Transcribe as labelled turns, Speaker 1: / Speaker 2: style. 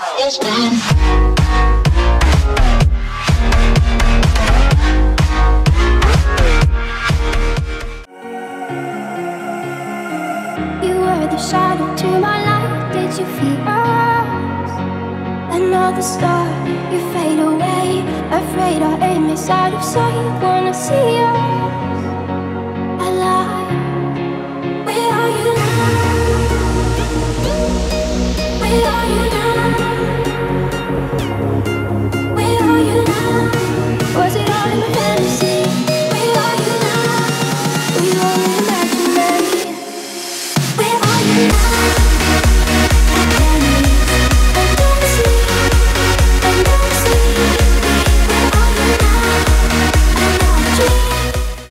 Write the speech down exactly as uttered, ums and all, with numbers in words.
Speaker 1: You were the shadow to my light. Did you feel us? Another star, you fade away. Afraid our aim is out of sight. Wanna see us.